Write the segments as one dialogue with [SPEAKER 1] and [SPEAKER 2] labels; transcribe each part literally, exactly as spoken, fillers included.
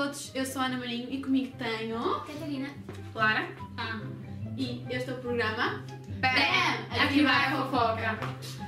[SPEAKER 1] todos, eu sou a Ana Marinho e comigo tenho...
[SPEAKER 2] Catarina.
[SPEAKER 3] Clara.
[SPEAKER 2] Ah.
[SPEAKER 1] E este é o programa...
[SPEAKER 3] Bam! Aqui vai a fofoca.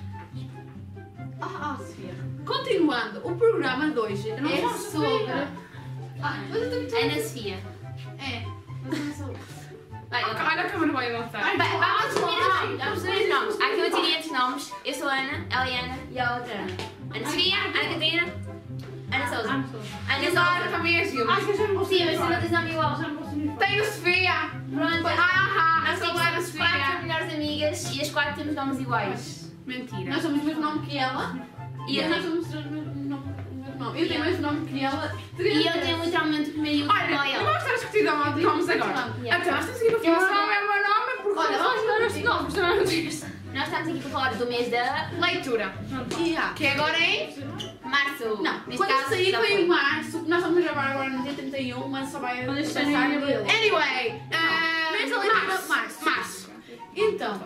[SPEAKER 1] Ah, oh, Sofia. Continuando, o programa de hoje
[SPEAKER 3] não
[SPEAKER 1] é
[SPEAKER 3] sou
[SPEAKER 1] sobre...
[SPEAKER 3] Sofia.
[SPEAKER 1] Ah, mas eu tenho que...
[SPEAKER 2] Ana Sofia.
[SPEAKER 1] É, mas eu não sou...
[SPEAKER 2] Vai,
[SPEAKER 3] Ok, olha a câmera vai lançar.
[SPEAKER 2] Vai, vamos assumir os nomes. Vamos assumir os nomes. Há aqui uma teoria entre nomes. Eu sou a Ana, ela é Ana e a outra Ana. Ana Sofia, Ana Catarina, Ana Souza.
[SPEAKER 3] Ana
[SPEAKER 2] Ana
[SPEAKER 3] Clara
[SPEAKER 2] Souza.
[SPEAKER 3] também é Gil.
[SPEAKER 4] Acho que eu já não vou
[SPEAKER 2] Sim, mas você não tens nome igual.
[SPEAKER 3] Tenho Sofia.
[SPEAKER 2] Pronto.
[SPEAKER 3] Ah,
[SPEAKER 2] Nós
[SPEAKER 3] eu sou
[SPEAKER 2] temos
[SPEAKER 3] Clara
[SPEAKER 2] quatro
[SPEAKER 3] Sofia.
[SPEAKER 2] melhores amigas e as quatro temos nomes iguais.
[SPEAKER 3] Mentira.
[SPEAKER 1] Nós somos o mesmo nome que ela
[SPEAKER 2] E
[SPEAKER 1] e
[SPEAKER 2] eu,
[SPEAKER 1] nós somos o mesmo nome. o mesmo nome. Eu tenho o mesmo nome que ela.
[SPEAKER 2] e eu tenho literalmente o primeiro e o último igual a
[SPEAKER 3] Olha, não
[SPEAKER 2] ela.
[SPEAKER 3] vamos estar a discutir de nomes agora.
[SPEAKER 2] Yeah.
[SPEAKER 3] Então, nós estamos aqui para falar sobre o meu nome porque
[SPEAKER 1] Olha,
[SPEAKER 3] vamos
[SPEAKER 1] vamos
[SPEAKER 3] dar
[SPEAKER 1] dar
[SPEAKER 3] os nomes, não é?
[SPEAKER 2] Nós estamos aqui para falar do mês da
[SPEAKER 3] Leitura.
[SPEAKER 1] E há.
[SPEAKER 3] Que agora é...
[SPEAKER 2] março.
[SPEAKER 1] Não,
[SPEAKER 2] Neste
[SPEAKER 1] quando
[SPEAKER 2] caso,
[SPEAKER 1] sair
[SPEAKER 2] já
[SPEAKER 1] foi em março, nós vamos gravar agora no dia trinta e um, mas só vai
[SPEAKER 4] Quando isto
[SPEAKER 1] passar
[SPEAKER 4] sair em
[SPEAKER 1] em
[SPEAKER 4] abril.
[SPEAKER 1] abril.
[SPEAKER 3] Anyway,
[SPEAKER 1] Mês da
[SPEAKER 3] uh,
[SPEAKER 1] leitura,
[SPEAKER 3] março.
[SPEAKER 1] março.
[SPEAKER 3] Março.
[SPEAKER 1] Então,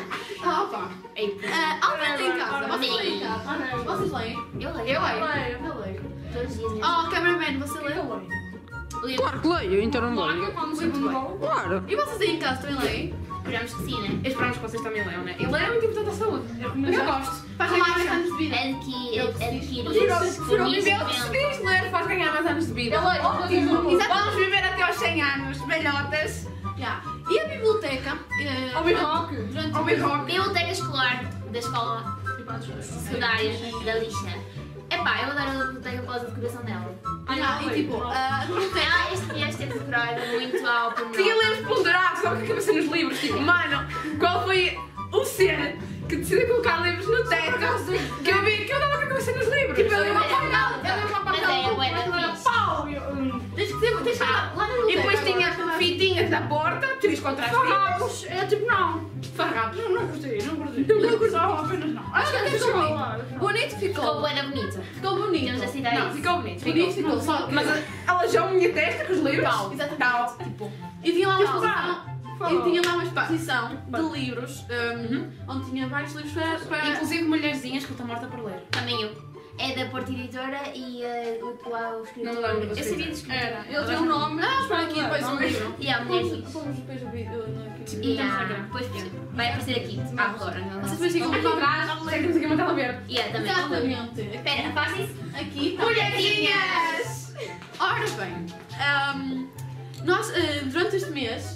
[SPEAKER 1] ah, opa.
[SPEAKER 2] April.
[SPEAKER 1] Ah, alguém tem em casa? Vocês leem em casa? Vocês leem?
[SPEAKER 2] Eu leio.
[SPEAKER 3] Eu leio.
[SPEAKER 1] leio, eu leio.
[SPEAKER 2] Todos os dias mesmo.
[SPEAKER 1] Oh, cameraman, você lê? Eu leio.
[SPEAKER 2] Leio.
[SPEAKER 5] Claro que leio, então não leio.
[SPEAKER 1] Muito bem.
[SPEAKER 5] Claro.
[SPEAKER 1] E vocês aí em casa também leem?
[SPEAKER 2] Esperamos que sim, né?
[SPEAKER 3] Esperamos que vocês também leiam, né? E leiam é muito importante à saúde. Eu gosto.
[SPEAKER 1] Faz ganhar mais anos de vida.
[SPEAKER 2] Adquirir. Adquirir.
[SPEAKER 3] Viver
[SPEAKER 2] conhecimento.
[SPEAKER 3] se diz ler faz ganhar mais anos de vida.
[SPEAKER 4] Eu leio,
[SPEAKER 3] Ótimo.
[SPEAKER 4] Exato.
[SPEAKER 3] Vamos viver até aos cem anos, velhotas.
[SPEAKER 1] Já. E a biblioteca? eh,
[SPEAKER 4] Ao Biroque.
[SPEAKER 1] durante
[SPEAKER 3] Ao biroque.
[SPEAKER 2] Biblioteca escolar da escola secundária da lixa. Epá, eu adoro a biblioteca por causa da decoração dela.
[SPEAKER 1] Já, e tipo, a biblioteca.
[SPEAKER 2] Ela, este, este é decorado muito ao pormenor.
[SPEAKER 3] Tinha livros ponderados, sabe o que é que vai ser nos livros? Tipo, mano, qual foi o ser que decidi colocar livros no teto que eu vi que eu dava com a cabeça nos livros? Tipo, eu li uma papel, eu li uma
[SPEAKER 2] Mas é
[SPEAKER 3] papel,
[SPEAKER 2] bué da
[SPEAKER 3] mas era
[SPEAKER 2] fixe.
[SPEAKER 3] pau. e eu-
[SPEAKER 1] Tens que ter, tens que lá na biblioteca.
[SPEAKER 3] E depois tinha
[SPEAKER 1] agora.
[SPEAKER 3] fitinhas da porta, três contra as fitas.
[SPEAKER 4] Farrapos. É tipo, não.
[SPEAKER 3] Farrapos.
[SPEAKER 4] Não, não gostei, não gostei. Não gostei, apenas não.
[SPEAKER 1] Acho que até ficou bonito. Bonito
[SPEAKER 2] Ficou
[SPEAKER 1] ficou.
[SPEAKER 2] bué da bonita.
[SPEAKER 1] Ficou bonito.
[SPEAKER 2] Temos a citar
[SPEAKER 3] Não,
[SPEAKER 2] isso.
[SPEAKER 3] ficou bonito.
[SPEAKER 1] Bonito
[SPEAKER 3] Ficou.
[SPEAKER 1] ficou, só que...
[SPEAKER 3] Mas ela já a minha testa com os livros.
[SPEAKER 1] Tal, exatamente.
[SPEAKER 3] Tal.
[SPEAKER 1] Tipo, e tinha lá uma
[SPEAKER 3] Tipo,
[SPEAKER 1] exposição.
[SPEAKER 4] fala.
[SPEAKER 1] E tinha lá uma exposição de livros, um, onde tinha vários livros para... para...
[SPEAKER 3] Inclusive mulherzinhas que eu estou morta por ler.
[SPEAKER 2] Também eu. É da Porta Editora e uh, o, o, o escritor.
[SPEAKER 3] Não me lembro do
[SPEAKER 2] Eu sabia
[SPEAKER 3] escritor.
[SPEAKER 2] de escritor.
[SPEAKER 4] Era. Ele tem um nome.
[SPEAKER 1] Ah, espera aqui depois um livro.
[SPEAKER 2] E há mulheres
[SPEAKER 1] Pomos
[SPEAKER 2] fixe.
[SPEAKER 1] pomos depois o vídeo aqui.
[SPEAKER 2] E há, depois vai aparecer aqui. Ah, agora.
[SPEAKER 1] Vocês depois ficam
[SPEAKER 3] Aqui atrás, já temos aqui uma tela verde.
[SPEAKER 2] E há também.
[SPEAKER 1] Exatamente.
[SPEAKER 2] Espera, faz isso.
[SPEAKER 1] Aqui.
[SPEAKER 3] Mulherzinhas!
[SPEAKER 1] Ora bem, um, nós, eh, durante este mês,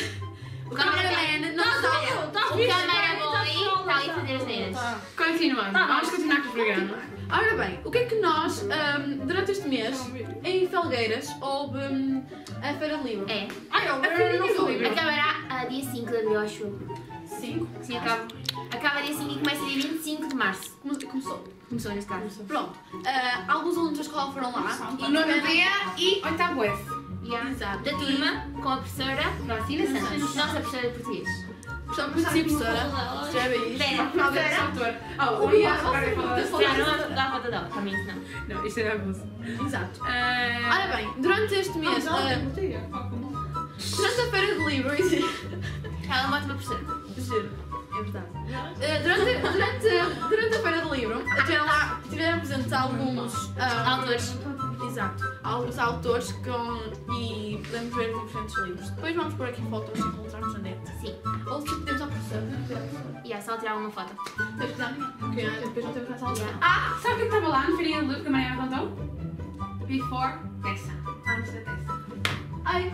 [SPEAKER 1] o cameraman não está...
[SPEAKER 2] O câmara boy está ali a fazer as neiras.
[SPEAKER 3] Continuando, vamos continuar com o programa.
[SPEAKER 1] Ora bem, o que é que nós, um, durante este mês, em Felgueiras, houve um, a Feira de Livro?
[SPEAKER 2] É.
[SPEAKER 4] Ai, eu
[SPEAKER 3] A Feira
[SPEAKER 4] não
[SPEAKER 3] do
[SPEAKER 4] sou
[SPEAKER 3] Livro.
[SPEAKER 2] Acabará a dia cinco de abril, acho eu.
[SPEAKER 1] Cinco.
[SPEAKER 2] Sim, acaba. Acaba dia cinco e começa dia vinte e cinco de março.
[SPEAKER 1] Come- Começou.
[SPEAKER 2] Começou neste caso.
[SPEAKER 1] Pronto. Ah, alguns alunos da escola foram lá.
[SPEAKER 3] E nono dia e oitavo F.
[SPEAKER 2] Yeah.
[SPEAKER 1] Exato.
[SPEAKER 2] Da turma, com a professora
[SPEAKER 3] Francina
[SPEAKER 2] Santos. Nossa professora de português.
[SPEAKER 1] Professora, sim, professora. Escreve aí.
[SPEAKER 2] Espera,
[SPEAKER 3] Não, deve ser autor. Ah, o Ian agora é falar.
[SPEAKER 2] já não dá a foto dela, também isso não.
[SPEAKER 3] Não, isto é abuso.
[SPEAKER 1] Exato.
[SPEAKER 3] Ah,
[SPEAKER 1] Ora bem, durante este mês,
[SPEAKER 4] Não,
[SPEAKER 1] ah,
[SPEAKER 4] não gostei.
[SPEAKER 1] durante a Feira de Livro,
[SPEAKER 2] Ela é uma ótima professora.
[SPEAKER 1] Giro, é verdade. Eh, durante, durante, durante a Feira do Livro, tiveram lá, tiveram presentes alguns ah,
[SPEAKER 2] Autores.
[SPEAKER 1] Exato, alguns autores com, e podemos ver diferentes livros. Depois vamos pôr aqui fotos se encontrarmos na net.
[SPEAKER 2] Sim.
[SPEAKER 1] Ou se pedimos à professora, podemos pedir à professora.
[SPEAKER 2] E é só tirar uma foto.
[SPEAKER 1] Temos que dar amanhã, porque depois não temos mais aula.
[SPEAKER 2] Yeah.
[SPEAKER 3] Ah, sabe o que estava lá no feirinha do livro que a Mariana contou? Before Tessa. Antes da Tessa.
[SPEAKER 1] Ai,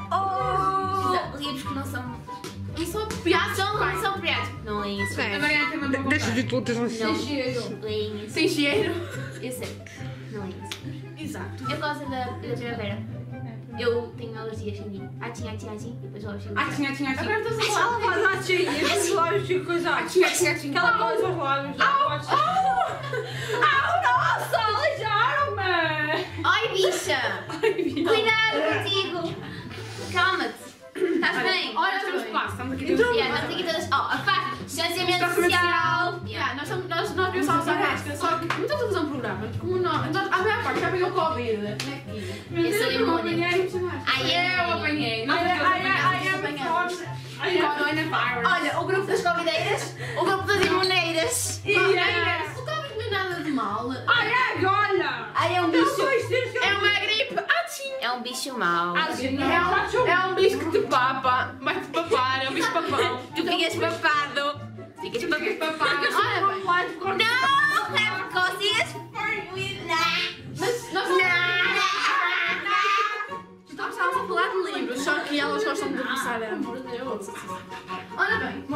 [SPEAKER 2] Oh! Livros que não são.
[SPEAKER 1] e só piadas
[SPEAKER 2] São, não são propriados. Não leem isso.
[SPEAKER 3] A Mariana tem uma boa
[SPEAKER 5] Deixa
[SPEAKER 3] vontade.
[SPEAKER 5] de tudo, tens um
[SPEAKER 2] Não leem isso.
[SPEAKER 1] sem cheiro.
[SPEAKER 2] Eu sei. Não leem isso.
[SPEAKER 1] Exato.
[SPEAKER 2] É por causa da, da primavera. Eu tenho alergias em mim. Atim, atim, atim. Depois eu chego.
[SPEAKER 3] Ah, tinha, tinha,
[SPEAKER 1] Agora
[SPEAKER 3] tinha.
[SPEAKER 1] estás a falar.
[SPEAKER 4] Ela faz assim, esses lábios de coisa.
[SPEAKER 3] Ah, tinha, tinha, tinha.
[SPEAKER 4] Aquela coisa aos lábios. Au, nossa, aleijaram-me!
[SPEAKER 2] Ai, bicha! Cuidado contigo! Calma-te! Estás bem?
[SPEAKER 3] Olha, estamos de passo, estamos aqui
[SPEAKER 1] Então,
[SPEAKER 3] todos.
[SPEAKER 2] Yeah, estamos aqui todas. Oh, afasta! Distanciamento
[SPEAKER 3] Distanciamento
[SPEAKER 2] social!
[SPEAKER 1] Yeah, nós, somos, nós, nós pensávamos à máscara, só que não estamos a fazer um programa. Como nós, então, a maior parte já pegou Covid. Não é aqui.
[SPEAKER 2] Eu sou imune. Ai,
[SPEAKER 3] Eu apanhei. Nós
[SPEAKER 4] Ai,
[SPEAKER 3] todos
[SPEAKER 4] ai, ai,
[SPEAKER 3] apanhamos.
[SPEAKER 4] ai, ai,
[SPEAKER 3] Coronavirus.
[SPEAKER 1] Olha, o grupo das covideiras, o grupo das imuneiras.
[SPEAKER 4] Yes.
[SPEAKER 1] O Covid não é nada de mal.
[SPEAKER 4] ai, ai, olha!
[SPEAKER 1] Ai, é um
[SPEAKER 4] Eu
[SPEAKER 1] bicho.
[SPEAKER 4] sou isto,
[SPEAKER 3] É uma gripe. Ah, tinha.
[SPEAKER 2] é um bicho mau.
[SPEAKER 3] É um, é um bicho que te papa. Vai-te papar, é um bicho papão.
[SPEAKER 2] Tu ficas papado. Ficas papado.
[SPEAKER 1] Olha bem.
[SPEAKER 2] Não, é porque consigas fart with that.
[SPEAKER 1] Mas nós nós estávamos a falar de livros, só que elas gostam de começar a... Olha bem.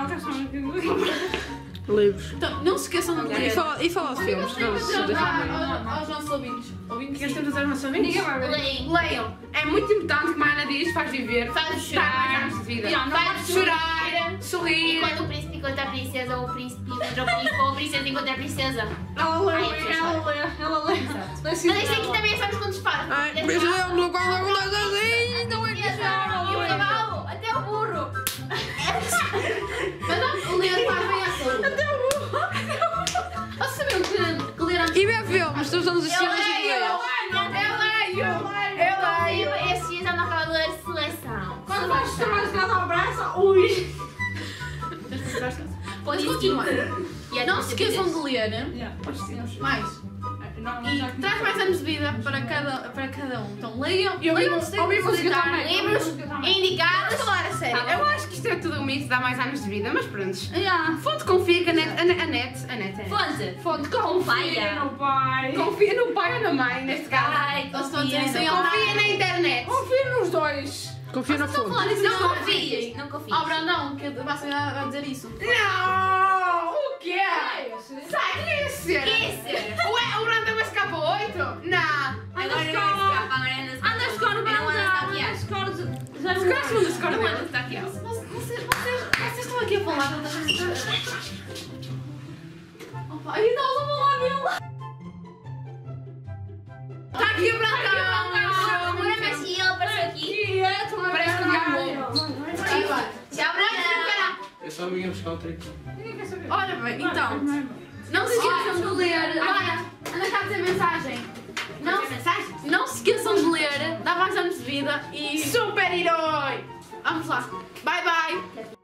[SPEAKER 5] Livros.
[SPEAKER 1] Então, não se esqueçam de
[SPEAKER 5] E
[SPEAKER 1] ler.
[SPEAKER 5] fala, e fala de filmes. Não, se deixa-
[SPEAKER 1] Aos aos nossos ouvintes.
[SPEAKER 3] O que é que temos a dizer aos nossos amigos?
[SPEAKER 2] Leem.
[SPEAKER 3] Leiam. É muito importante, como a Ana diz, faz viver.
[SPEAKER 2] Faz
[SPEAKER 3] Estar mais
[SPEAKER 2] chorar.
[SPEAKER 3] anos de vida.
[SPEAKER 2] Faz
[SPEAKER 3] Chorar,
[SPEAKER 2] E
[SPEAKER 3] sorrir.
[SPEAKER 2] quando o príncipe encontra a princesa, ou o príncipe encontra o príncipe, ou a princesa encontra a princesa.
[SPEAKER 4] Ela lê,
[SPEAKER 2] Ai, é
[SPEAKER 4] ela lê, ela lê.
[SPEAKER 2] Mas isto aqui também é só nos contos fadas.
[SPEAKER 5] Ai, mas eu não quando eu gosto assim, não é
[SPEAKER 2] E o cavalo, até o burro.
[SPEAKER 1] Mas não, ler faz bem à saúde. Até o burro. Vocês sabiam que, que ler antes...
[SPEAKER 5] E ver filmes, tu usamos os filmes em inglês.
[SPEAKER 3] Eu leio. Eu leio.
[SPEAKER 2] Estes dias ando a acabar de ler Seleção.
[SPEAKER 4] Quando vais chamar de nada ao braço, ui.
[SPEAKER 2] Pode
[SPEAKER 1] continuar.
[SPEAKER 2] E é
[SPEAKER 1] Não se esqueçam de ler
[SPEAKER 4] Yeah.
[SPEAKER 1] mais.
[SPEAKER 4] Não,
[SPEAKER 1] E
[SPEAKER 4] já-
[SPEAKER 1] traz mais anos de vida para cada, para cada um. Então leiam,
[SPEAKER 3] E
[SPEAKER 1] leiam
[SPEAKER 3] ouvimos-
[SPEAKER 1] sem
[SPEAKER 3] ouvimos música
[SPEAKER 1] visitar.
[SPEAKER 3] também.
[SPEAKER 2] livros indicados.
[SPEAKER 1] Falar a sério.
[SPEAKER 3] Eu acho que isto é tudo um mito, dá mais anos de vida, mas pronto.
[SPEAKER 1] Yeah.
[SPEAKER 3] Fonte confia que a net, a net, a net, a net é.
[SPEAKER 2] Fonte.
[SPEAKER 3] Fonte
[SPEAKER 4] Confia
[SPEAKER 2] Confia.
[SPEAKER 4] no pai.
[SPEAKER 3] confia no pai ou na mãe, neste caso.
[SPEAKER 2] Ai,
[SPEAKER 1] Eles estão a dizer isso em
[SPEAKER 2] confia.
[SPEAKER 3] Confia na internet.
[SPEAKER 4] Confia nos dois.
[SPEAKER 5] Confia na
[SPEAKER 1] Estão a
[SPEAKER 5] fonte.
[SPEAKER 1] falar isso,
[SPEAKER 2] Não
[SPEAKER 1] não
[SPEAKER 2] confies. Não confies.
[SPEAKER 1] Oh, Brandão, que você vai dizer isso.
[SPEAKER 3] Não! O quê? Sai isso!
[SPEAKER 2] Isso.
[SPEAKER 3] Ué, o Brandão escapou oito? Não!
[SPEAKER 2] Agora não escapa, agora é nas
[SPEAKER 4] Anda a escola,
[SPEAKER 2] Eu não ando a stalkear.
[SPEAKER 4] anda escola.
[SPEAKER 3] Se calhar segundo score
[SPEAKER 2] Não
[SPEAKER 3] dele.
[SPEAKER 2] ando a stalkear.
[SPEAKER 1] Vocês, vocês, vocês estão aqui a falar de outras coisas. Opa, ainda eles vão falar dele.
[SPEAKER 3] Está aqui o Brandão!
[SPEAKER 2] Agora mas se ele apareceu aqui.
[SPEAKER 3] Parece que ganhou.
[SPEAKER 1] Aí vai.
[SPEAKER 2] Tchau, Brandão.
[SPEAKER 6] Eu só me ia buscar o trigo.
[SPEAKER 1] Ora bem, então. Não se esqueçam de ler. Olha, anda cá a dizer mensagem. Não, não se esqueçam de ler. Dá mais anos de vida e.
[SPEAKER 3] Super-herói!
[SPEAKER 1] Vamos lá. Bye bye.